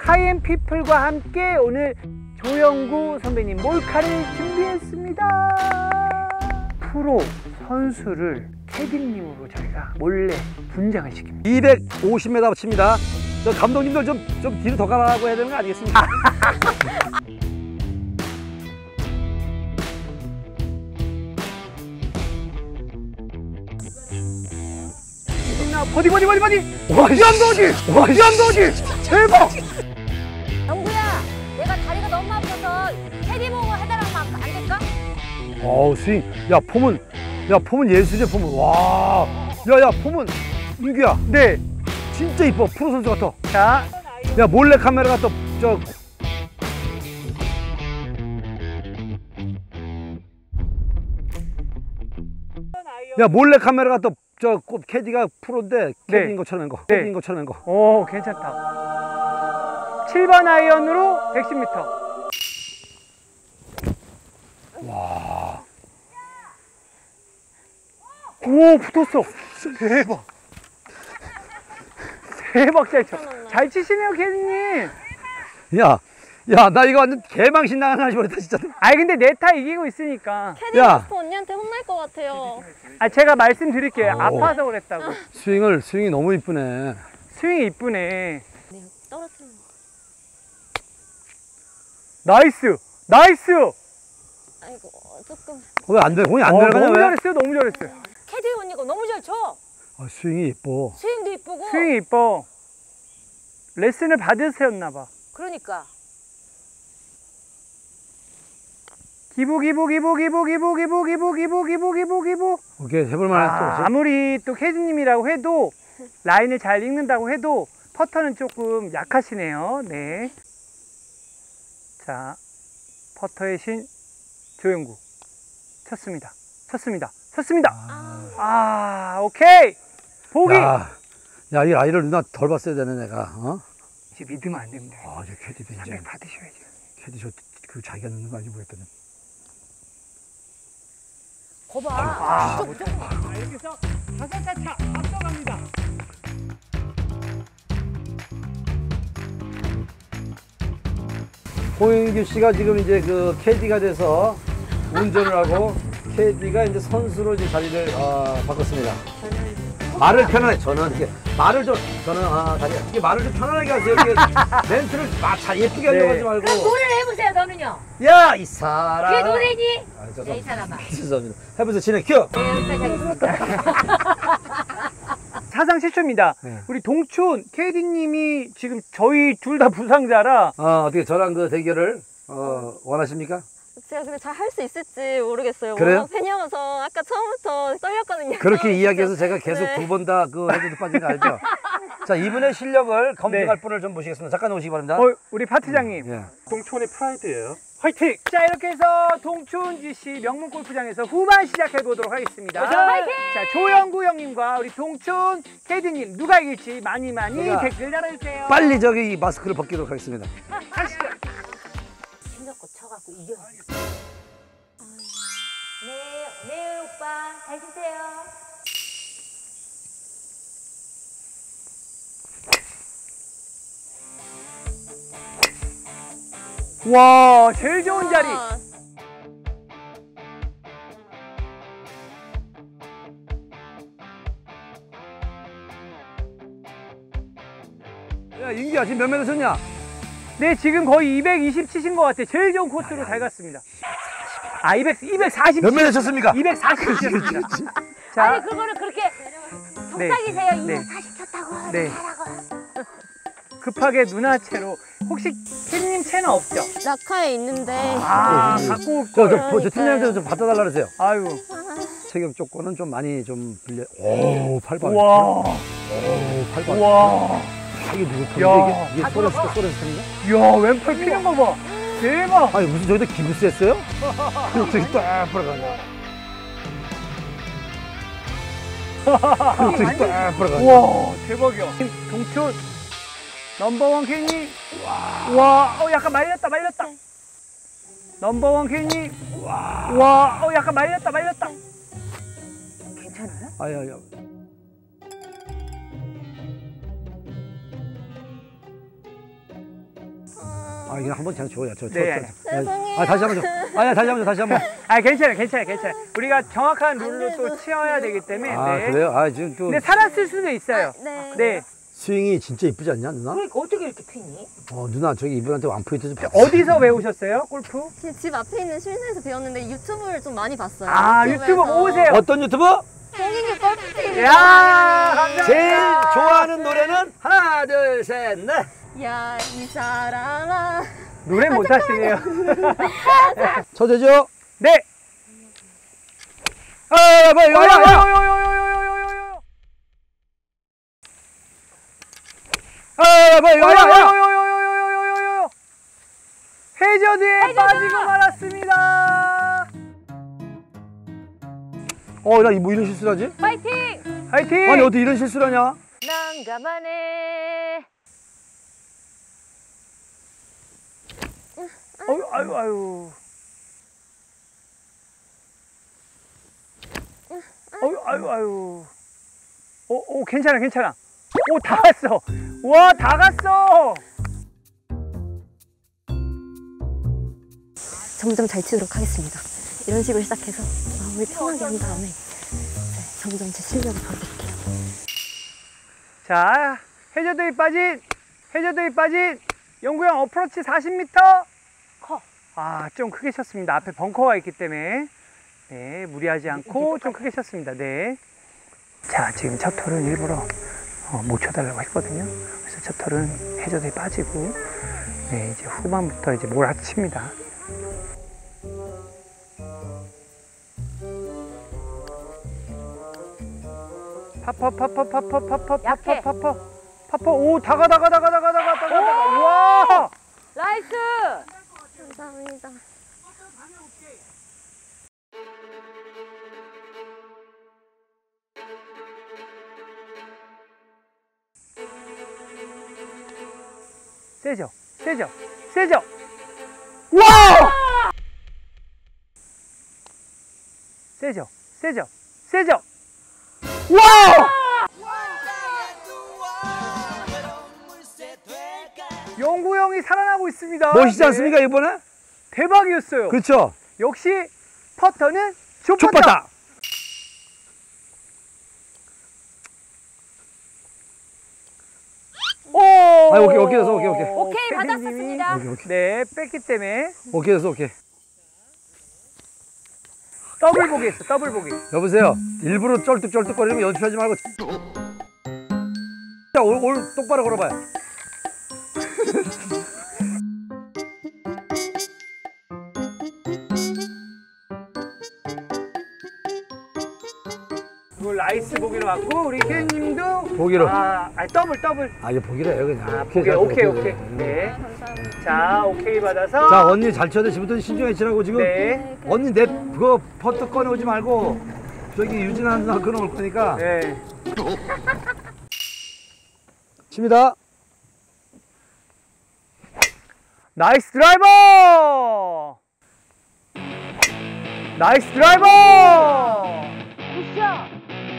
하이엔피플과 함께 오늘 조영구 선배님 몰카를 준비했습니다. 프로 선수를 캐디님으로 저희가 몰래 분장을 시킵니다. 250m 칩니다. 저 감독님들 좀 뒤로 더 가라고 해야 되는 거 아니겠습니까? 버디! 연도지! 대박! 영구야, 내가 다리가 너무 아파서 캐디 보고 해달라면 안 될까? 어우 스윙. 야 폼은 예술이야 폼은. 와. 야 폼은 민규야. 네. 진짜 이뻐. 프로 선수 같아. 자, 야 몰래 카메라 갖다 몰래 카메라 갖다 캐디가 프로인데 캐디인 것처럼 한 거. 네. 캐디인 것처럼 한 거. 오, 괜찮다. 7번 아이언으로 110m. 와. 오, 붙었어. 대박. 대박 잘 치시네요, 캐디님. 야 나 이거 완전 개망신 나가나 싶었다 진짜. 아니 근데 내 타 이기고 있으니까. 캐디 마스터 언니한테 혼날 것 같아요. 아, 제가 말씀드릴게요. 오. 아파서 그랬다고. 스윙이 너무 이쁘네. 스윙이 이쁘네. 네, 떨어뜨리는 거. 나이스. 아이고, 조금. 왜 안 돼? 공이 안 들어가냐 너무 왜? 잘했어요. 캐디 언니가 너무 잘 쳐. 스윙이 이뻐. 스윙도 이쁘고. 스윙이 이뻐. 레슨을 받으셨나 봐. 그러니까. 기부. 오케이 해볼만해 또. 아무리 또 캐디님이라고 해도 라인을 잘 읽는다고 해도 퍼터는 조금 약하시네요. 네. 자, 퍼터의 신 조영구 쳤습니다. 오케이. 보기. 야 이 아이를 누나 덜 봤어야 되네 내가. 이제 믿으면 안 됩니다. 이제 캐디도 이제 한명 받으셔야죠. 캐디 그 자기가 넣는 거 아닌지 모르겠거든. 거봐. 이렇게 해서 5타 차 앞서갑니다. 홍인규 씨가 지금 이제 그 캐디가 돼서 운전을 하고 캐디가 이제 선수로 이제 자리를 바꿨습니다. 말을 편하게 저는 이게 말을 좀 이게 말을 좀 편안하게 하세요. 이렇게 멘트를 잘 예쁘게 하려고 하지 말고. 노래를 해보세요, 너는요. 야 이 사람. 그게 노래니? 죄송합니다. 이 사람아. 죄송합니다. 해보세요. 진행 큐. 사상 최초입니다. 네. 우리 동촌 캐디님이 지금 저희 둘 다 부상자라 어떻게 저랑 그 대결을 원하십니까? 제가 근데 잘 할 수 있을지 모르겠어요. 그래요? 워낙 팬이어서 아까 처음부터 떨렸거든요. 그렇게 이야기해서 제가 계속 네. 2번 다 그 헤드도 빠진 거 알죠? 자, 이분의 실력을 검증할 분을 좀 모시겠습니다. 잠깐 오시기 바랍니다. 우리 파트장님. 예. 동촌의 프라이드예요. 화이팅! 자, 이렇게 해서 동촌 GC 명문 골프장에서 후반 시작해 보도록 하겠습니다. 화이팅! 자, 조영구 형님과 우리 동촌 캐디님 누가 이길지 많이 제가 댓글 달아주세요. 빨리 저기 이 마스크를 벗기도록 하겠습니다. 가시죠. 힘겹고 쳐갖고 이겨. 네 오빠 잘 치세요. 와, 제일 좋은 자리. 야, 인기야, 지금 몇 메터 쳤냐? 네, 지금 거의 220 치신 것 같아요. 제일 좋은 코스로 잘 갔습니다. 240. 몇 메터 쳤습니까? 240 치셨습니다. 자, 아니 그거를 그렇게 속삭이세요. 240 쳤다고. 네. 급하게 누나채로. 혹시 캐디님 채는 없죠? 라카에 있는데. 갖고 올 저 팀장님한테 좀 갖다 달라 그러세요. 아유. 체격 조건은 좀 많이 좀 빌려. 오, 8번. 우와. 오, 8번. 우와. 이게 누구 야. 이게 소렌스인가? 이야, 왼팔 피는 거 봐. 대박. 아니, 무슨 저기다 기부스 했어요? 저기 딱 벌어가냐. 저기 딱 벌어가냐. 우와, 대박이야. 동촌 넘버원 캐니. 와, 약간 말렸다. 넘버원 캐니. 와, 약간 말렸다. 괜찮아요? 아야. 아 이거 한번 그냥 줘야 네. 죄송해요. 아 다시 한번 줘. 아야 다시 한번. 아 괜찮아. 우리가 정확한 룰로 또 치어야 되기 때문에. 아 네. 그래요? 아 지금 또 근데 살았을 수도 있어요. 네. 네. 스윙이 진짜 이쁘지 않냐 누나? 그러니까 어떻게 이렇게 튀니? 누나 저기 이분한테 완포인트 좀 받아. 어디서 배우셨어요? 골프? 집 앞에 있는 실내에서 배웠는데 유튜브를 좀 많이 봤어요. 아 유튜브 보세요. 어떤 유튜브? 홍인규 골프TV. 야 감사합니다. 제일 좋아하는 노래는 하나 둘 셋 넷. 야, 이 사람아. 노래 못 하시네요. 쳐되죠? 네. 아 뭐야 이거 해저드에 빠지고 말았습니다. 나 뭐 이런 실수를 하지? 파이팅! 화이팅! 아니 어떻게 이런 실수를 하냐? 난감하네. 아유. 아유. 괜찮아. 오, 다 갔어. 와, 다 갔어. 점점 잘 치도록 하겠습니다. 이런 식으로 시작해서 마음을 편하게 한 다음에 점점 제 실력을 보여드릴게요. 자, 해저드에 빠진 영구형 어프로치 40m. 좀 크게 쳤습니다. 앞에 벙커가 있기 때문에. 네, 무리하지 않고 좀 크게 쳤습니다. 네. 자, 지금 첫 톨은 일부러 못 쳐달라고 했거든요. 그래서 첫 톨은 해저드에 빠지고, 네, 이제 후반부터 이제 몰아칩니다. 파퍼. 오, 다가. 와! 나이스! 감사합니다. 세죠. 와! 세죠. 와! 영구 형이 살아나고 있습니다. 멋있지 네. 않습니까 이번에? 대박이었어요. 그렇죠. 역시 퍼터는 좁았다. 좁았다. 오! 오케이 됐어. 오케이. 오케이, 받았었습니다. 오케이. 네, 뺐기 때문에 오케이 됐어. 오케이. 더블 보기 했어. 더블 보기. 여보세요. 일부러 쩔뚝거리면 연출하지 말고. 자, 올 똑바로 걸어봐요. 이걸 라이스 보기로 갖고 우리 희연님도 보기로. 더블. 이거 보기로 해요 그냥. 오케이. 네. 감사합니다. 자, 오케이 받아서. 자, 언니 잘 쳐야 돼. 지금부터 신중히 치라고 지금. 네. 언니 내 그거 퍼트 꺼내오지 말고 저기 유진아 누나 끊어올 거니까. 네. 칩니다. 나이스 드라이버! 굿샷!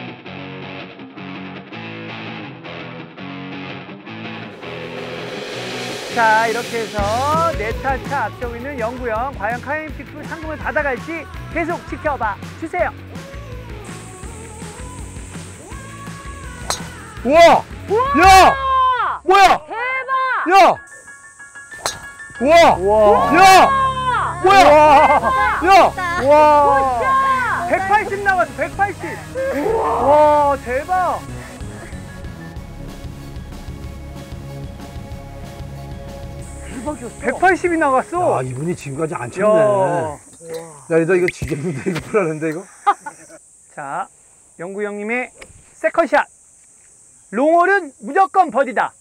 자, 이렇게 해서 네타차 앞서고 있는 영구형 과연 카이엠피프 상금을 받아갈지 계속 지켜봐 주세요. 우와! 야! 뭐야? 대박! 야! 우와! 우와. 야! 뭐야? 야! 와! 180 나갔어. 180. 와, 대박. 대박이었어. 180이 나갔어. 야, 이분이 지금까지 안 야. 쳤네. 야, 너 이거 지겠는데 이거 불안한데 이거? 자, 영구 형님의 세컨샷. 롱홀은 무조건 버디다.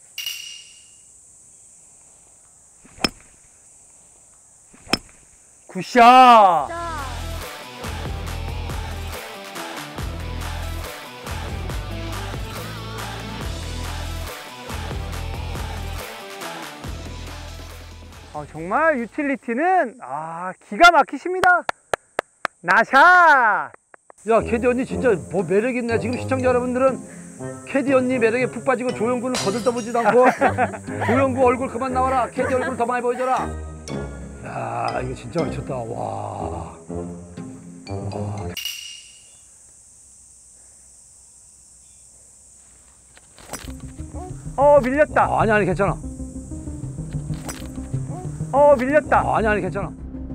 굿샷. 자, 정말 유틸리티는 기가 막히십니다. 나샷. 야, 캐디 언니 진짜 뭐 매력 있네. 지금 시청자 여러분들은 캐디 언니 매력에 푹 빠지고 조영구는 거들떠보지도 않고 조영구 얼굴 그만 나와라. 캐디 얼굴 더 많이 보여줘라. 야 이거 진짜 미쳤다. 와. 밀렸다. 아니 괜찮아. 밀렸다. 아니 괜찮아.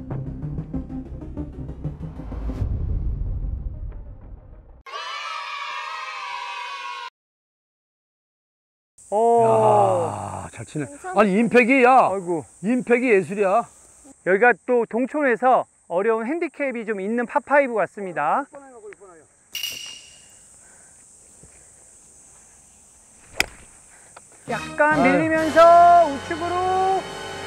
야, 잘 치네. 아니 임팩이 야. 아이고. 임팩이 예술이야. 여기가 또 동촌에서 어려운 핸디캡이 좀 있는 파5 같습니다. 약간 밀리면서 우측으로.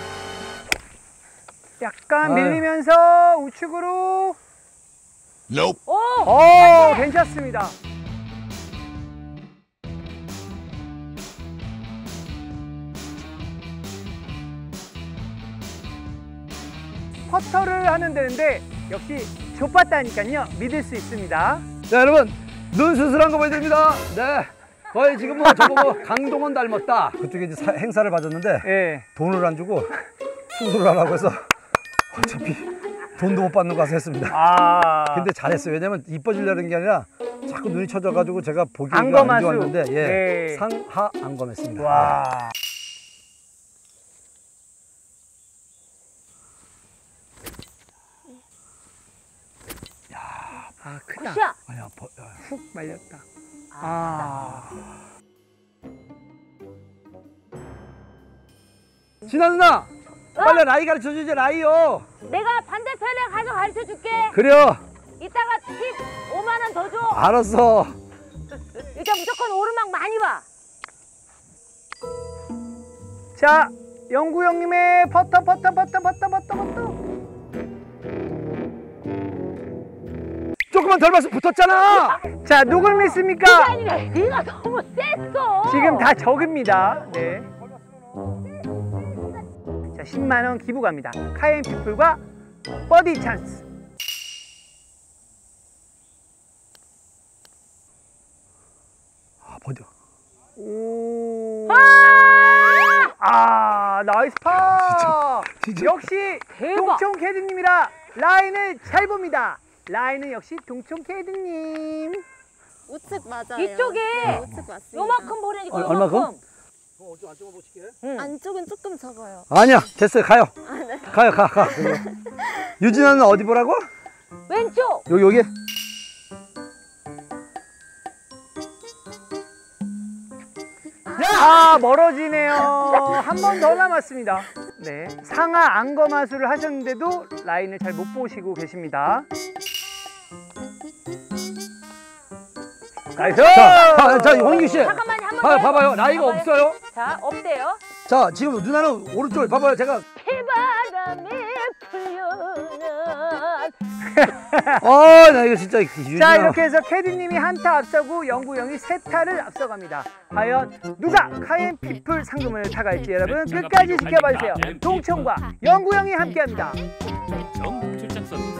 약간 밀리면서 우측으로. Nope. 괜찮습니다. 퍼터를 하면 되는데 역시 좁았다니까요. 믿을 수 있습니다. 자 여러분 눈 수술한 거 보여드립니다. 네. 거의 지금 뭐 저보고 강동원 닮았다. 그쪽에 이제 행사를 받았는데 예. 돈을 안 주고 수술을 하라고 해서 어차피 돈도 못 받는 거 가서 했습니다. 근데 잘했어요. 왜냐면 이뻐지려는 게 아니라 자꾸 눈이 쳐져가지고 제가 보기가 안 안검하수. 좋았는데 예. 네. 상하 안검했습니다. 와. 크다. 굿샷. 아니야, 훅 말렸다. 진아 누나 빨리 라이 가르쳐 주지 라이요. 내가 반대편에 가서 가르쳐 줄게. 그래요. 이따가 팁 5만 원 더 줘. 알았어. 일단 무조건 오르막 많이 봐. 자, 영구 형님의 퍼터. 조금만 덜 봐서 붙었잖아. 자, 누굴 믿습니까? 아니라 네가 너무 셌어. 지금 다 적입니다. 네. 자, 10만 원 기부 갑니다. 카이엔 피플과 버디 찬스. 버디. 오. 나이스 파. 진짜. 역시 대박. 동촌 캐디님이라 라인을 잘 봅니다. 라인은 역시 동촌 캐디님. 우측 맞아요. 이쪽에 우측 맞습니다. 요만큼 보내니까 얼마큼? 요만큼. 안쪽은 조금 적어요. 아니야 됐어요 가요. 가요 가. 유진아는 어디 보라고? 왼쪽. 여기. 멀어지네요. 한 번 더 남았습니다. 네, 상하 안검하수를 하셨는데도 라인을 잘 못 보시고 계십니다. 나이스! 자 원규 씨. 잠깐만요. 한 번 더. 봐봐요 라이가 봐봐요. 없어요. 자, 없대요. 자 지금 누나는 오른쪽을 봐봐요 제가. 피바람이 불려는 나 이거 진짜 자, 유진아. 이렇게 해서 캐디님이 한 타 앞서고 영구 형이 세 타를 앞서갑니다. 과연 누가 카이엔 피플 상금을 타갈지 여러분 끝까지 지켜봐 주세요. 동촌과 영구 형이 함께합니다. 정 출장 서비스.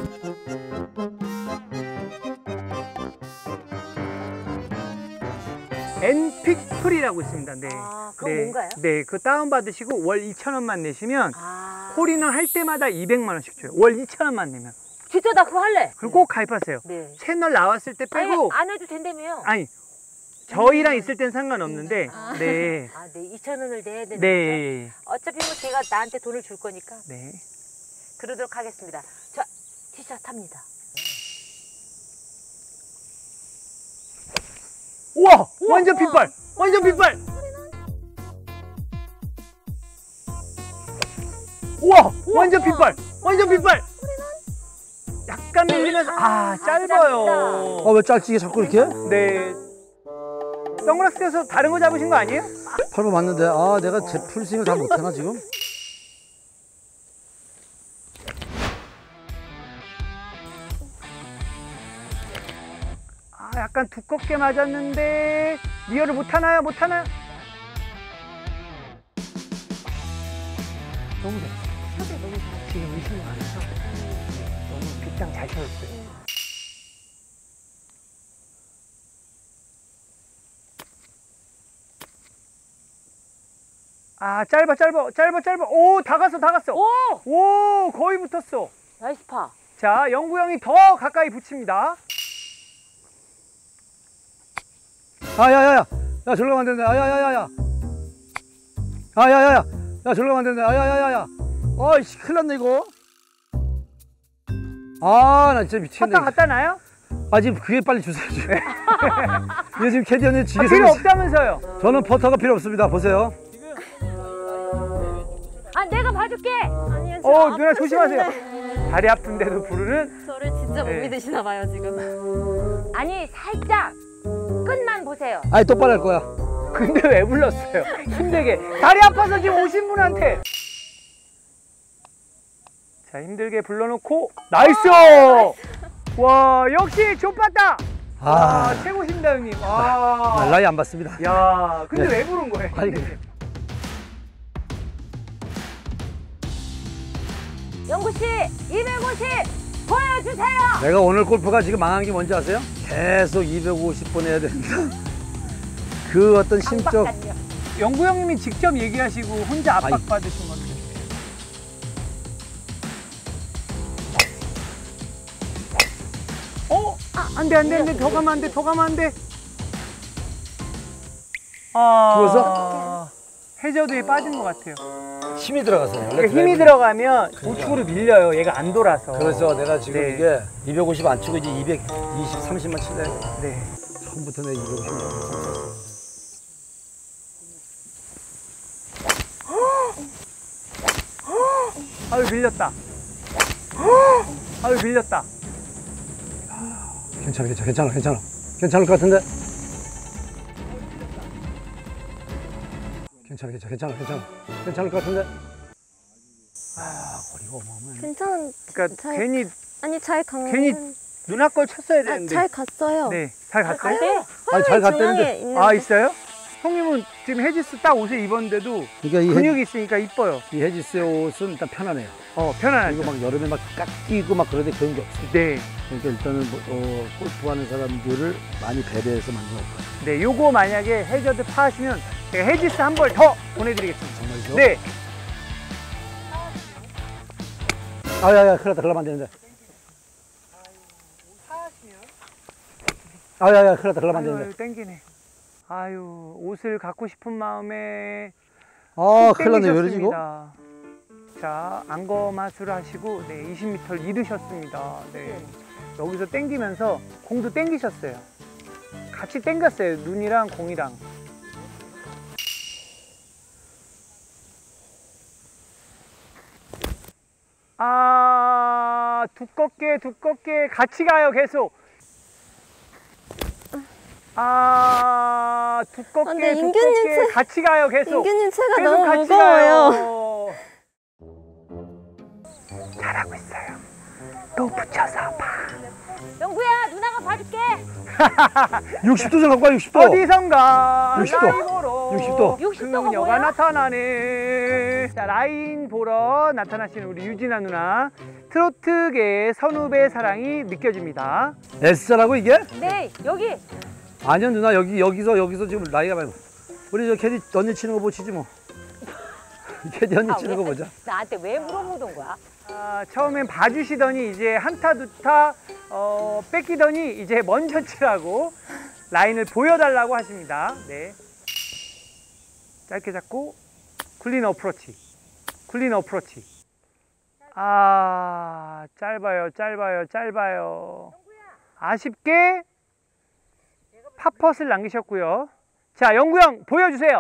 엔픽풀이라고 있습니다. 네. 그건 뭔가요? 네, 그 다운 받으시고 월 2,000원만 내시면 아, 홀인원 할 때마다 200만 원씩 줘요. 월 2,000원만 내면. 진짜 나 그거 할래. 그럼 꼭 가입하세요. 네. 채널 나왔을 때 빼고 안 해도 된다며요. 아니 저희랑 있을 땐 상관없는데 네. 아, 네. 2,000원을 내야 되는 네. 어차피 뭐 제가 나한테 돈을 줄 거니까 네. 그러도록 하겠습니다. 자, 티샷 합니다. 우와! 완전 빗발! 완전 빗발! 우와! 완전 빗발! 완전 빗발! 약간 밀리면서 짧아요. 왜 짧지 이게 자꾸 이렇게? 네. 선글라스 껴서 다른 거 잡으신 거 아니에요? 8번 맞는데 내가 제 풀스윙을 다 못하나 지금? 약간 두껍게 맞았는데 리어를 못하나요? 못하나요? 너무 잘 샷을 너무 잘해요. 지금 의심이 많아서 너무 빗장 잘 쳐졌어요. 아, 짧아. 오, 다 갔어. 오, 거의 붙었어. 나이스 파. 자, 영구 형이 더 가까이 붙입니다. 야야야야, 야 저리로 가면 안 된다. 야야야야, 야야야야, 야 저리로 가면 안 된다. 야야야야, 어이씨 큰일 났네 이거. 아 나 진짜 미치겠네. 쳤다 갖다 놔요? 아 지금 그게 빨리 주세요 지금. 이게 지금 캐디 언니 지게 필요 생겼어. 없다면서요. 저는 퍼터가 필요 없습니다. 보세요. 아, 내가 봐줄게. 아니요, 저 누나 아프신데. 조심하세요. 다리 아픈데도 부르는. 저를 진짜 못 네. 믿으시나 봐요, 지금. 아니, 살짝 끝만 보세요. 아니 똑바로 할 거야. 근데 왜 불렀어요? 힘들게. 다리 아파서 지금 오신 분한테. 자, 힘들게 불러놓고 나이스! 와, 역시 좁았다. 와, 최고십니다, 형님. 와. 라이 안 받습니다. 야, 근데 네. 왜 부른 거예요? 아니 그래. 영구 씨, 250 보여주세요. 내가 오늘 골프가 지금 망한 게 뭔지 아세요? 계속 250번 해야 됩니다. 그 어떤 심적 깜빡간요. 영구 형님이 직접 얘기하시고 혼자 압박받으신 건데. 안 돼. 더 가면 안 돼. 죽었어? 해저드에 빠진 것 같아요. 힘이 들어갔어요. 그러니까 힘이 들어가면 우측으로 밀려요. 얘가 안 돌아서. 그래서 내가 지금 네. 이게 250 안 치고 이제 220, 30만 칠래. 네. 처음부터 내가 250. 아유, 밀렸다. 괜찮을 것 같은데? 괜찮을 것 같은데? 거리가 어마어마해. 그러니까 잘- 괜히 아니, 잘 간. 괜히 누나 걸 쳤어야 되는데. 잘 갔어요. 네, 잘 갔어요? 네. 아니, 잘 갔다는데. 중앙에 있는데. 아, 있어요? 형님은 지금 헤지스 딱 옷을 입었는데도 그러니까 이, 근육이 있으니까 이뻐요. 이 헤지스의 옷은 일단 편안해요. 편안하죠. 그리고 막 여름에 막 깎이고 막 그런데 그런 게 없어요. 네. 그러니까 일단은 골프하는 사람들을 많이 배려해서 만든 것 같아요. 네, 요거 만약에 해저드 파하시면 제가 헤지스 한 벌 더 보내드리겠습니다. 정말이죠? 네. 아야야, 큰일 났다. 그러면 안 되는데. 아야야, 큰일 났다. 그러면 안 되는데. 아유, 땡기네. 아유, 옷을 갖고 싶은 마음에 아, 쭉 큰일 났네. 왜 이러지 이거? 땡기셨습니다. 자, 안검하수를 하시고 20m를 잃으셨습니다. 네. 여기서 땡기면서 공도 땡기셨어요. 같이 땡겼어요. 눈이랑 공이랑. 두껍게 같이 가요. 계속. 두껍게 근데 인규님 같이 가요. 계속. 인규님 채가 계속 너무 같이 무거워요. 가요. 잘하고 있어요. 또 붙여서 봐. 영구야, 누나가 봐줄게. 60도 좀 갖고 와, 60도. 어디선가 60도. 라인 보러 60도. 60도 가 그녀가 뭐야? 나타나네. 자, 라인 보러 나타나시는 우리 유진아 누나. 트로트계의 선후배 사랑이 느껴집니다. S자라고 이게? 네, 여기. 아니요, 누나. 여기서 지금 나이가 많이. 우리 저 캐디 언니 치는 거 보시지 뭐. 캐디 언니 치는 거 보자. 나한테 왜 물어보던 거야? 처음엔 봐주시더니 이제 한타 두타 뺏기더니 이제 먼저 치라고 라인을 보여달라고 하십니다. 네. 짧게 잡고 굴린 어프로치. 짧아요. 아쉽게 팝펫을 남기셨고요. 자, 영구 형 보여주세요.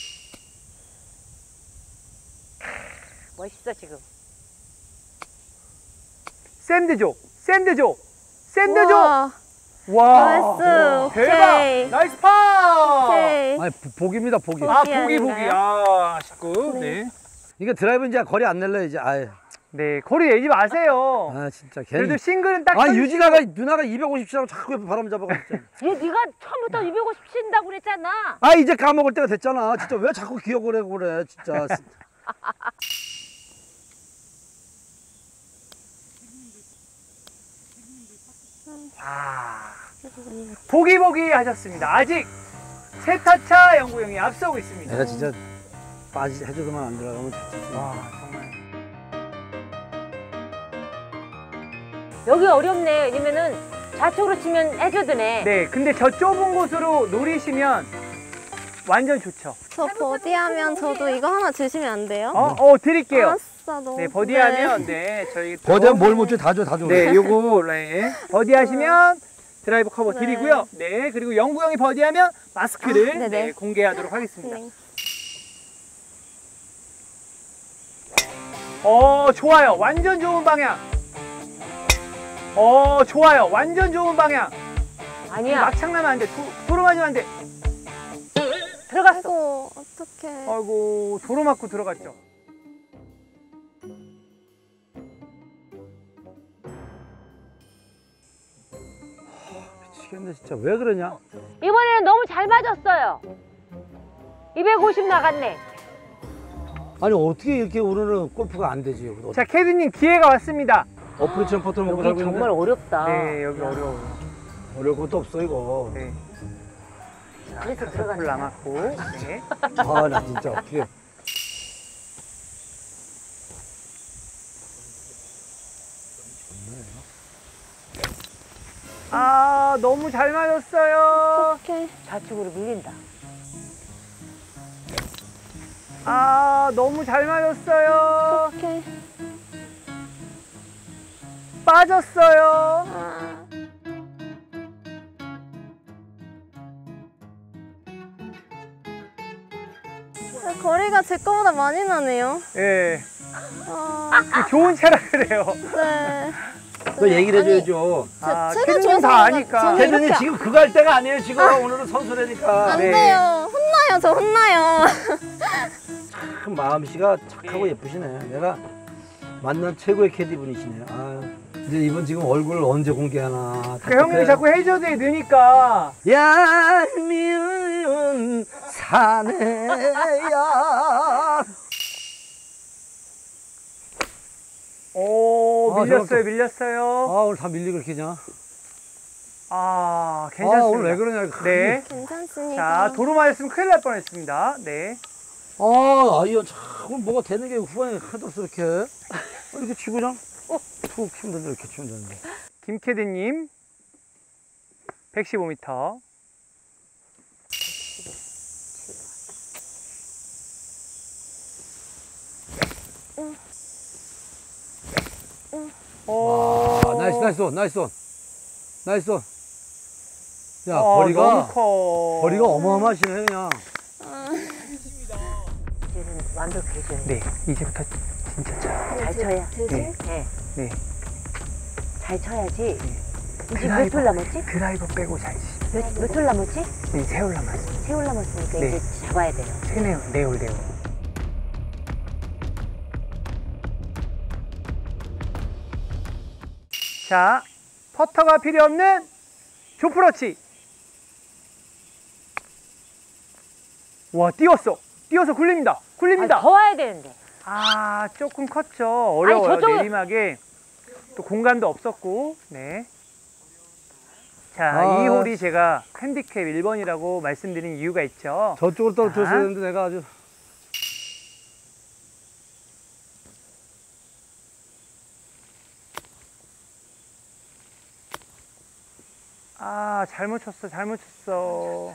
멋있어, 지금. 샌드족. 우와, 와, 나이스. 오케이. 대박. 나이스 파. 오케이. 아니, 복입니다, 복이. 복이 보기. 아닌가요? 아쉽고. 네. 이게 드라이브 이제 거리 안 낼래, 이제. 아유. 네, 거리 내지 마세요. 진짜 괜히. 그래도 싱글은 딱. 유진아가 누나가 250치라고 자꾸 옆에 바람 잡아가 진짜. 얘 네가 처음부터 250 친다고 그랬잖아. 이제 까먹을 때가 됐잖아. 진짜 왜 자꾸 기억을 해 그래, 진짜. 보기 하셨습니다. 아직 세 타차 영구 형이 앞서고 있습니다. 내가 진짜 빠지 해저드만 안 들어가면 됐지. 와, 정말. 여기 어렵네. 왜냐면은 좌측으로 치면 해저드네. 네, 근데 저 좁은 곳으로 노리시면 완전 좋죠. 저 버디하면 저도 이거 하나 주시면 안 돼요? 드릴게요. 아싸, 너무. 네, 버디하면, 네, 저희. 또- 버디하면 뭘 못 줘? 다 줘, 다 줘. 네, 요거, 네. 버디하시면 드라이브 커버 드리고요. 네, 그리고 영구 형이 버디하면 마스크를 네네. 네, 공개하도록 하겠습니다. 네. 좋아요. 완전 좋은 방향. 좋아요. 완전 좋은 방향. 아니야. 막창 나면 안 돼. 도로 맞으면 안 돼. 들어갔어. 아이고, 어떡해. 아이고, 도로 맞고 들어갔죠. 미치겠네, 진짜. 왜 그러냐? 이번에는 너무 잘 맞았어요. 250 나갔네. 아니, 어떻게 이렇게 오늘은 골프가 안 되지? 자, 캐디님 기회가 왔습니다. 어프로치랑 퍼터를 먹고 살고 여기 있는데. 정말 어렵다. 네, 여기 어려워요. 어려울 것도 없어, 이거. 네. 자, 그래서 5풀 들어가네. 남았고. 네. 아, 나 진짜 어떻게. 너무 잘 맞았어요. 어떡해. 좌측으로 밀린다. 너무 잘 맞았어요. 어떡해. 빠졌어요. 아. 거리가 제 거보다 많이 나네요. 예. 아, 좋은 차라 그래요. 네. 너 얘기를 아니, 해줘야죠. 최대 캐디님 조회수가 다 아니까. 저는 캐드님 이렇게 지금 그거 할 때가 아니에요, 지금. 오늘은 선수라니까. 안 네. 돼요. 혼나요. 저 혼나요. 참 마음씨가 착하고 예쁘시네. 내가 만난 최고의 캐디 분이시네요. 아유. 이제 이번 지금 얼굴 언제 공개하나. 그 형님이 자꾸 해저드에 넣으니까. 얄미운 사내야. 밀렸어요, 저것도. 밀렸어요. 오늘 다 밀리고 이렇게 냐 괜찮습니다. 오늘 왜 그러냐. 이거. 네. 괜찮습니다. 자, 도로 맞았으면 큰일 날 뻔했습니다. 네. 이거 참 뭐가 되는 게 후반에 하도록 이렇게. 이렇게 치고 그냥 툭 치면 되는데 이렇게 치면 되는데. 김캐디님 115m. 나이스 온. 야, 너무 거리가 커. 어마어마하시네, 그냥. 이제는 완벽해져요. 네, 이제부터 진짜 잘. 잘 쳐야. 되지? 네. 네. 네. 잘 쳐야지. 이제 드라이버. 몇 톨 남았지? 드라이버 빼고 잘 치. 몇 톨 남았지? 네, 세월 남았습니다. 세월 남았으니까 네. 이제 잡아야 돼요. 네올. 자, 퍼터가 필요 없는 조프러치. 와, 띄워서 굴립니다. 아니, 더 와야 되는데. 조금 컸죠. 어려워요. 아니, 저쪽은- 내리막에 또 공간도 없었고. 네. 자, 아, 이 홀이 제가 핸디캡 1번이라고 말씀드린 이유가 있죠. 저쪽으로 떨어졌어야 자. 되는데 내가 아주. 잘못 쳤어.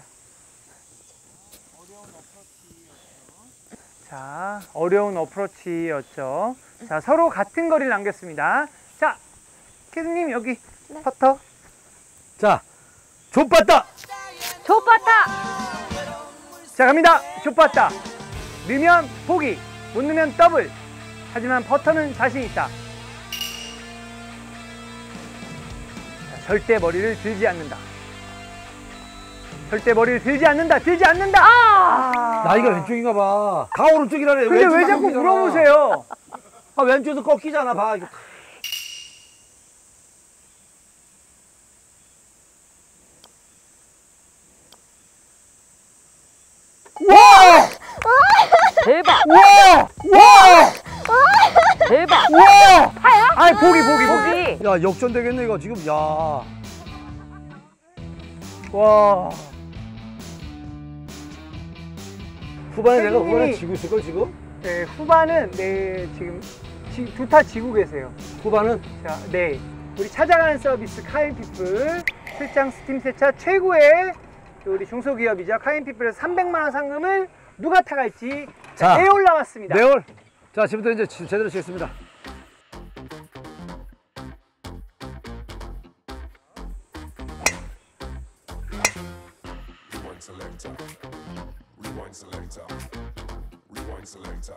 자, 어려운 어프로치였죠. 자, 서로 같은 거리를 남겼습니다. 자, 캐드님 여기 퍼터. 자, 좁았다! 좁았다! 자, 갑니다. 좁았다. 넣으면 보기, 못 넣으면 더블. 하지만 퍼터는 자신 있다. 자, 절대 머리를 들지 않는다. 들지 않는다. 나이가 왼쪽인가 봐. 다 오른쪽이라네. 근데 왜 자꾸 물어보세요? 왼쪽에서 꺾이잖아, 봐. 이거. 대박! 와! 대박! 와! 파야? 아니, 보기. 거기. 야, 역전되겠네, 이거 지금. 야. 와. 후반에 내가 혜진님이- 후반에 지고 있을걸 지금? 네, 후반은 네 지금 두 타 지고 계세요. 후반은? 자, 네. 우리 찾아가는 서비스 카인피플 출장 스팀 세차 최고의 또 우리 중소기업이죠. 카인피플에서 300만 원 상금을 누가 타갈지 자, 네 올라왔습니다. 네올. 자, 지금부터 이제 제대로 치겠습니다. Rewind selector. Rewind selector. Rewind selector.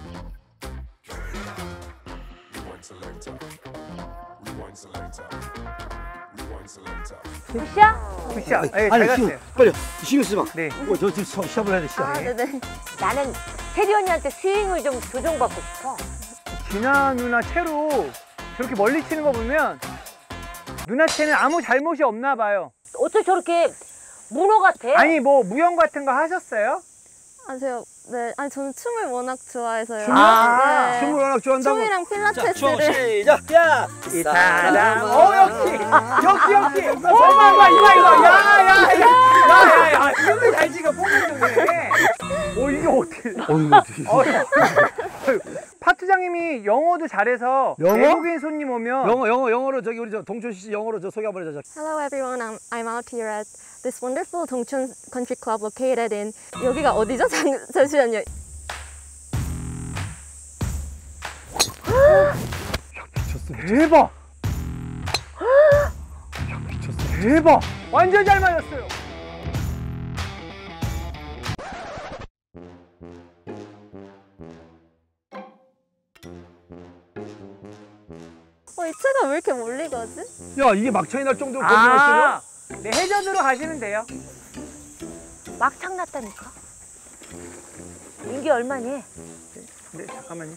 Rewind selector. Rewind selector. Rewind selector. 굿샷? 굿샷. 네, 잘 갔어요. 빨리 신경 쓰지 마. 네. 저 지금 시합을 해야 돼, 시합. 아, 네네. 나는 혜리 언니한테 스윙을 좀 조정받고 싶어. 진아 누나 채로 저렇게 멀리 치는 거 보면 누나 채는 아무 잘못이 없나 봐요. 어떻게 저렇게 문어 같아? 아니 뭐 무용 같은 거 하셨어요? 아, 제가, 네. 아니, 저는 춤을 워낙 좋아해서요. 춤을? 네. 춤을 워낙 좋아한다고? 춤이랑 필라테스를. 시작! 야! 이 사람 역시 오마마 이거 야야야야야야 이거 잘 지가 뽑는데 이게 어떻게 파트장님이 영어도 잘해서 영어? 외국인 손님 오면 영어로 저기 우리 저 동춘 씨 영어로 저 소개 한번 해줘. Hello everyone, I'm out here at this wonderful Dongchun Country Club located in 여기가 어디죠? 잠시만요. 대박 대박 완전 잘 맞았어요. 이 채가 왜 이렇게 멀리 가지? 야, 이게 막창이 날 정도로 건조했어요? 네 해전으로 가시면 돼요. 막창 났다니까. 인기 얼마니? 네 잠깐만요.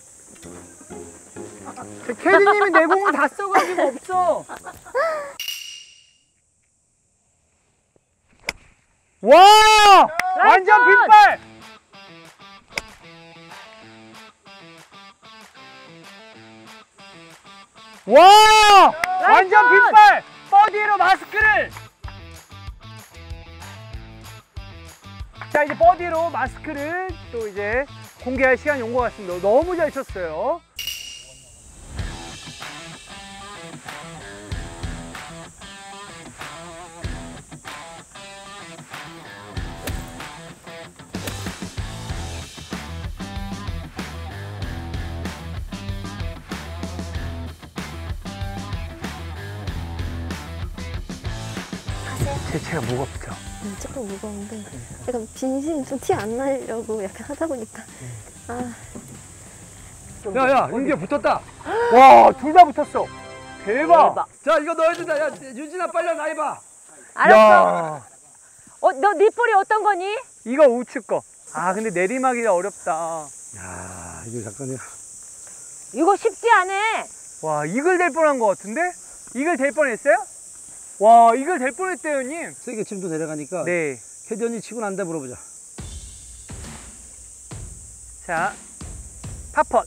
캐디님이 내 공을 다 써가지고 없어. 와! 완전 빗발! 와! 완전 빗발! 버디로 마스크를! 자, 이제 버디로 마스크를 또 이제 공개할 시간이 온 것 같습니다. 너무 잘 쳤어요. 제 채가 무겁죠. 조금 무거운데 약간 빈신 좀 티 안 나려고 약간 하다 보니까 야, 이게 붙었다. 와, 둘 다 붙었어. 대박. 자, 이거 넣어야 된다. 야, 유진아 빨리 나 해봐. 알았어. 야, 너 네 볼이 어떤 거니? 이거 우측 거. 아, 근데 내리막이 어렵다. 야, 이거 잠깐이야. 이거 쉽지 않아. 와, 이글 될 뻔한 것 같은데? 이글 될 뻔했어요? 와, 이글 될 뻔했대요, 형님. 세게 침도 내려가니까. 네. 캐디 언니 치고 난다 물어보자. 자, 팝펫.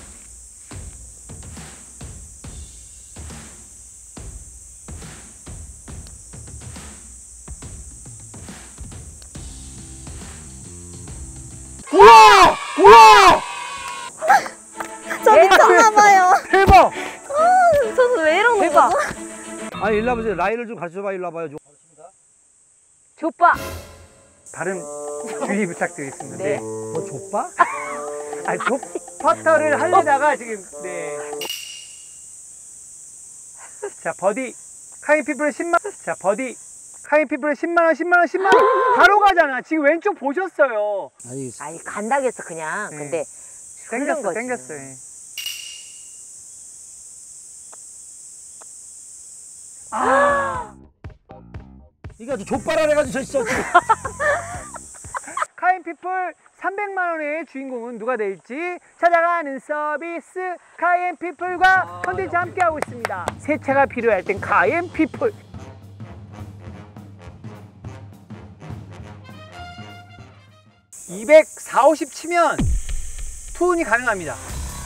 우와! 우와! 저 미쳤나봐요. 대박! 저는 왜 이러는 대박. 거죠? 아니, 일로 와보세요. 라인을 좀 가르쳐봐. 일로 와봐요. 좁봐. 발음 주의 부탁드리겠습니다. 네. 네. 뭐 좁봐? 아니, 퍼터를 하려다가 지금, 네. 자, 버디. 카인피플의 10만. 자, 버디. 카인피플의 10만원, 10만원, 10만원. 바로 가잖아. 지금 왼쪽 보셨어요. 아니, 간다겠어 그냥. 네. 근데 흐른 땡겼어, 거지. 땡겼어. 예. 이거 아주 좁바라 해가지고 저 진짜. 카인피플 300만원의 주인공은 누가 될지 찾아가는 서비스 카인피플과 컨텐츠 함께하고 있습니다. 세차가 필요할 땐 카인피플. (240, 50) 치면 투혼이 가능합니다.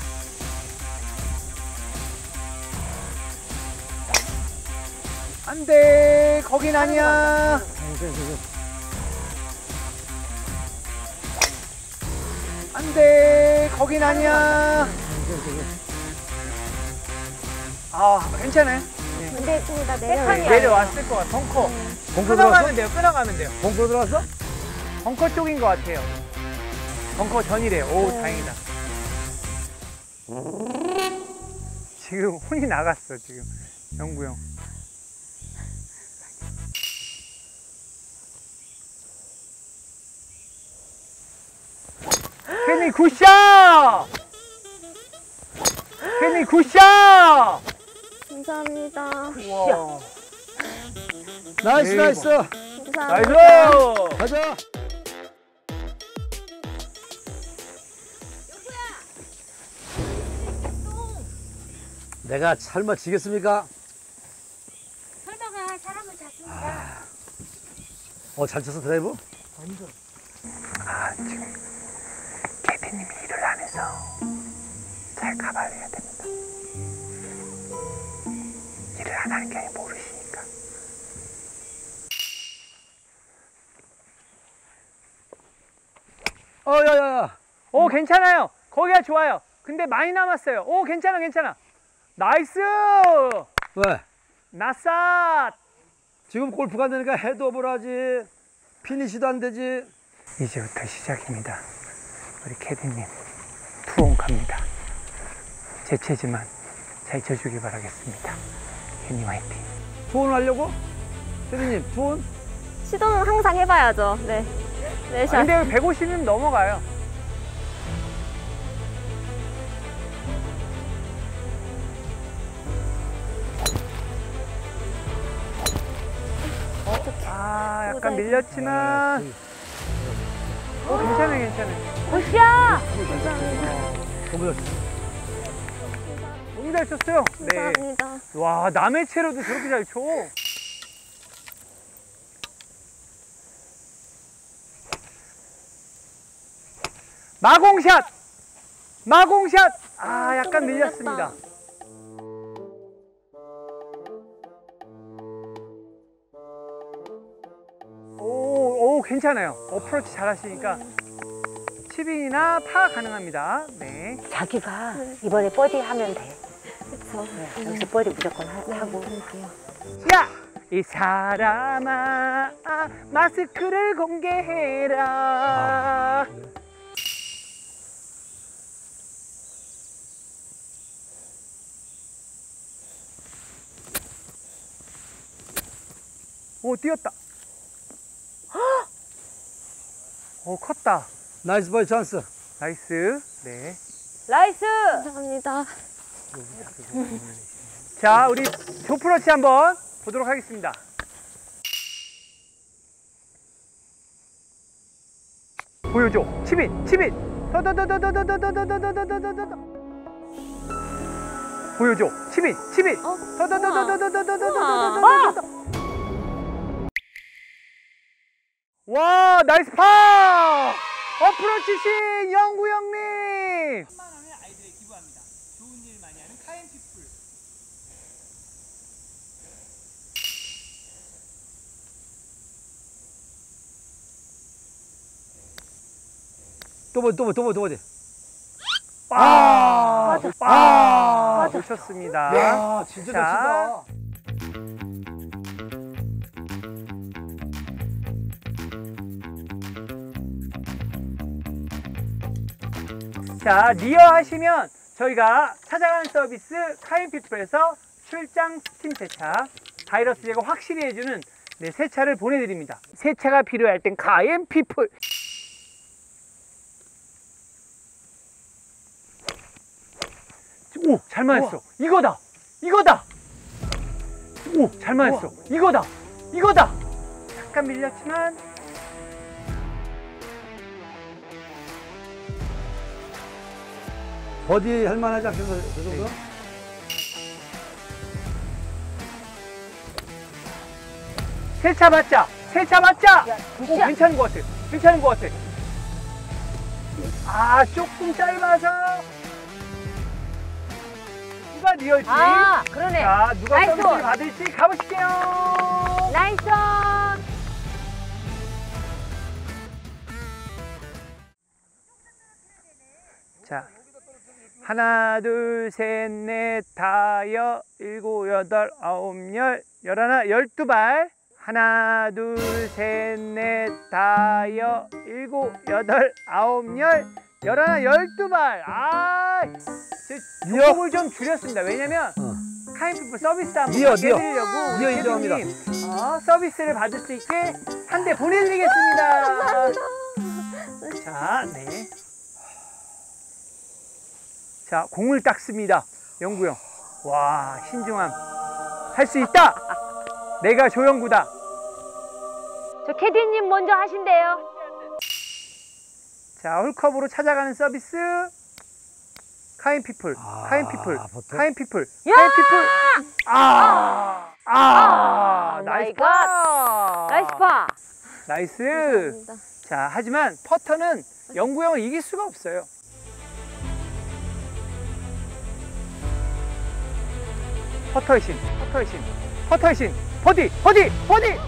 안돼, 거긴 아니야. 안 돼. 거긴 아니야. 아, 괜찮아요. 근데 다 내려왔을 것 같아. 벙커. 벙커 들어갔어? 끊어가면 돼요. 끊어가면 돼요. 벙커 들어갔어? 벙커 쪽인 것 같아요. 벙커 전이래요. 오, 다행이다. 지금 혼이 나갔어, 지금. 영구 형. 케니 굿샷! 케니 굿샷! 감사합니다. 와. 나이스, 대박. 나이스. 나이스! 가자. 내가 설마 지겠습니까? 설마가 사람을 잡습니다. 잘 쳤어, 드라이브? 아, 지금 케빈님이 일을 안 해서 잘 가봐야 됩니다. 일을 안 하는 게 아니라 모르시니까. 야야야. 오, 괜찮아요. 거기가 좋아요. 근데 많이 남았어요. 오, 괜찮아, 괜찮아. 나이스! 왜? 나삿! 지금 골프가 안 되니까 헤드오버를 하지. 피니시도 안 되지. 이제부터 시작입니다. 우리 케빈님, 투혼 갑니다. 제 체지만 잘 쳐주길 바라겠습니다. 케니 화이팅. 투혼 하려고? 세빈님, 투혼? 시도는 항상 해봐야죠. 네. 네, 샷. 근데 150이면 넘어가요. 아, 약간 밀렸지만. 괜찮아요, 괜찮아요. 굿샷! 너무 너무 잘 쳤어요. 네. 감사합니다. 와, 남의 채로도 저렇게 잘 쳐. 마공샷! 마공샷! 아, 약간 밀렸습니다. 오, 괜찮아요. 어프로치 잘 하시니까 칩인이나 파 가능합니다. 네. 자기가 이번에 버디 하면 돼. 그쵸. 여기서 버디 무조건 하고. 그럴게요. 야! 이 사람아, 마스크를 공개해라. 오, 뛰었다. 오, 컸다. 나이스 버디 찬스. 나이스. 네. 나이스! 감사합니다. 자, 우리 조프러치 한번 보도록 하겠습니다. 보여줘. 치빈, 치빈. 더더더더더더더더더더더더더더. 보여줘. 치빈, 치빈. 더더더더더더더더더더더더. 와, 나이스 파! 어프로치 신 영구 형님. 3만 원을 아이들에 기부합니다. 좋은 일 많이 하는 카인피플. 또 버디. 놓쳤습니다. 야, 진짜 자. 멋지다. 자, 리어 하시면 저희가 찾아가는 서비스 카인피플에서 출장 스팀 세차, 바이러스 제거 확실히 해주는 세차를 보내드립니다. 세차가 필요할 땐 카인피플. 오, 잘 맞았어. 이거다. 이거다. 오, 잘 맞았어. 이거다. 이거다. 약간 밀렸지만. 버디 할 만하지 않겠어, 그 정도? 세차 받자. 세차 받자. 오, 굿샷! 괜찮은 것 같아. 괜찮은 것 같아. 아, 조금 짧아서. 누가 리얼지? 아, 그러네. 자, 누가 나이스 서비스를 온. 받을지 가보실게요. 나이스! 자, 하나, 둘, 셋, 넷, 다섯, 일곱, 여덟, 아홉, 열, 열하나, 12발. 하나, 둘, 셋, 넷, 다섯, 일곱, 여덟, 아홉, 열, 열하나, 12발. 아, 조금을 좀 줄였습니다. 왜냐면 카인피플 서비스 한번 해드리려고 우리 인정합니다. 캐디님 서비스를 받을 수 있게 한 대 보내드리겠습니다. 감사합니다. 자, 네. 자, 공을 닦습니다. 영구 형. 와, 신중함. 할 수 있다. 내가 조영구다. 저 캐디님 먼저 하신대요. 자, 홀컵으로 찾아가는 서비스. 카인피플. 카인피플. 버터. 카인피플. 야! 카인피플. 나이스 마이 갓. 파. 나이스 파. 나이스. 감사합니다. 자, 하지만 퍼터는 영구 형을 이길 수가 없어요. 퍼터의 신, 퍼터의 신, 퍼터의 신, 버디, 버디, 버디!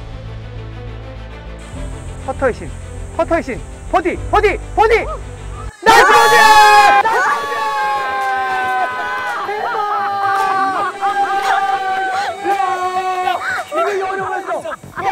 퍼터의 신, 퍼터의 신, 버디, 버디, 버디! 나이스 버디! 이거 어려웠어!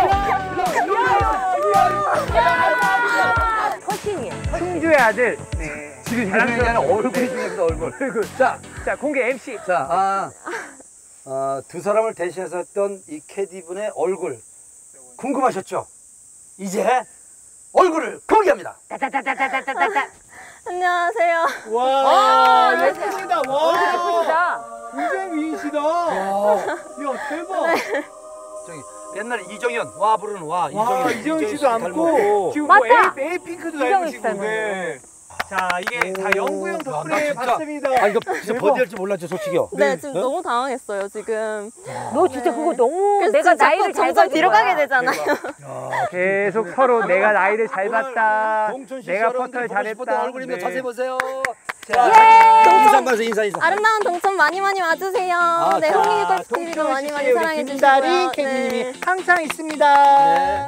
퍼팅이에요. 충주의 아들. 네. 지금 이게 아니라 얼굴이 중요합니다, 얼굴. 자, 공개 MC. 자, 두 사람을 대신해서 했던 이 캐디분의 얼굴 궁금하셨죠? 이제 얼굴을 공개합니다. 따따따따따따따. 안녕하세요. 와, 네. 예쁩니다. 얼굴 와, 예쁘시다. 굉장히 미인이시다. 야, 대박. 저기 옛날에 이정현 와 부르는 와 와, 이정현 씨도 닮고 지금 맞다. 뭐 에이핑크도 이정현 닮으시고. 씨 닮았네. 네. 자, 이게 다 영구 형 덕분에 진짜. 봤습니다. 이거 진짜 대박. 버디할 줄 몰랐죠, 솔직히요. 네, 지금 너무 당황했어요, 지금. 너 진짜 그거 너무 그래서 내가 자꾸 나이를 잘 점점 가지고 뒤로 가게 거야. 되잖아요. 계속 서로 내가 나이를 잘 봤다. 동천 씨 내가 여러분들 퍼터를 보고 싶었던 잘했다. 얼굴입니다. 네. 자세히 보세요. 자, 인사 봐서 인사. 아름다운 동천 많이 와주세요. 네, 자, 홍익 골프TV도 동천 많이 씨, 많이 우리 사랑해 김다리 주시고요. 캐디님이 네. 항상 있습니다. 네.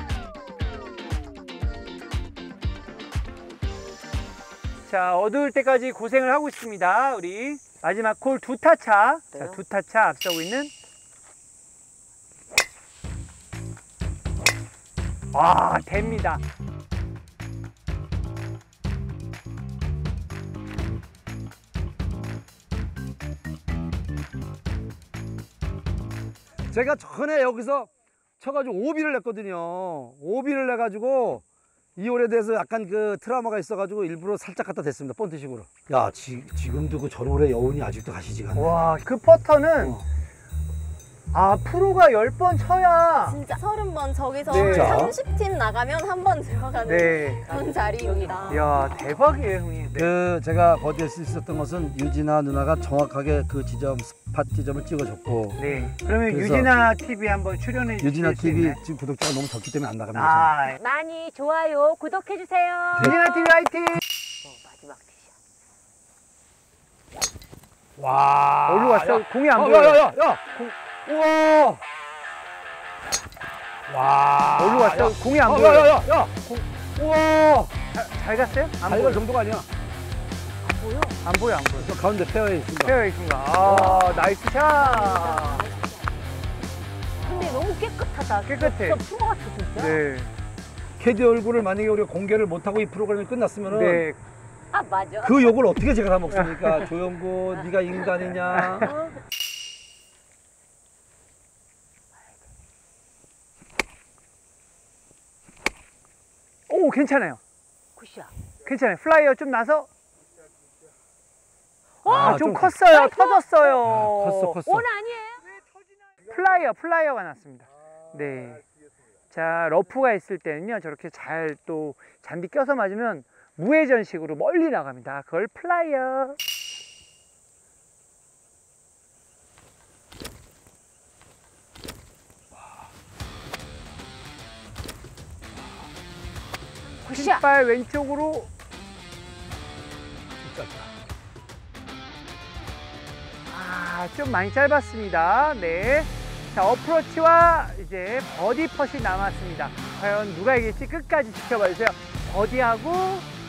자, 어두울 때까지 고생을 하고 있습니다. 우리 마지막 콜 두 타차. 자, 두 타차 앞서고 있는. 와, 됩니다. 제가 전에 여기서 쳐가지고 오비를 냈거든요. 오비를 내가지고 이 홀에 대해서 약간 그 트라우마가 있어가지고 일부러 살짝 갖다 댔습니다. 번트식으로. 야, 지금도 그 전홀에 여운이 아직도 가시지가 않네. 와, 그 퍼터는 프로가 10번 쳐야. 진짜 30번 저기서 네. 30팀 나가면 한 번 들어가는 네. 그런 자리입니다. 이야, 대박이에요, 형님. 네. 그 제가 버디할 수 있었던 것은 유진아 누나가 정확하게 그 지점 스팟 지점을 찍어줬고 네. 그러면 그래서 유진아 TV 한번 출연해 주실 유진아 수 TV 있나요? 지금 구독자가 너무 적기 때문에 안 나갑니다. 많이 좋아요, 구독해주세요. 유진아 TV 화이팅! 마지막 티샷. 와, 어디로 갔어? 공이 안 야, 보여요. 야. 우와. 와. 어디로 갔어? 공이 안 야, 보여요. 야. 우와. 잘 갔어요? 안 잘 갈 보여. 정도가 아니야. 안 보여, 안 보여. 저 가운데 페어에 있습니다. 페어에 있습니다. 나이스 샷. 근데 너무 깨끗하다. 깨끗해. 진짜 프로 같아, 진짜. 네. 캐디 얼굴을 만약에 우리가 공개를 못하고 이 프로그램이 끝났으면은 네. 아, 맞아. 그 욕을 어떻게 제가 다 먹습니까? 조영구, 네가 인간이냐? 오, 괜찮아요. 굿샷. 괜찮아요. 플라이어 좀 나서. 좀 좀 컸어요. 터졌어요. 컸어. 온 아니에요? 플라이어가 났습니다. 네. 자, 러프가 있을 때는요, 저렇게 잘 또 잔디 껴서 맞으면 무회전식으로 멀리 나갑니다. 그걸 플라이어. 굿샷. 신발 왼쪽으로. 좀 많이 짧았습니다. 네. 자, 어프로치와 이제 버디 펫이 남았습니다. 과연 누가 이길지 끝까지 지켜봐 주세요. 버디하고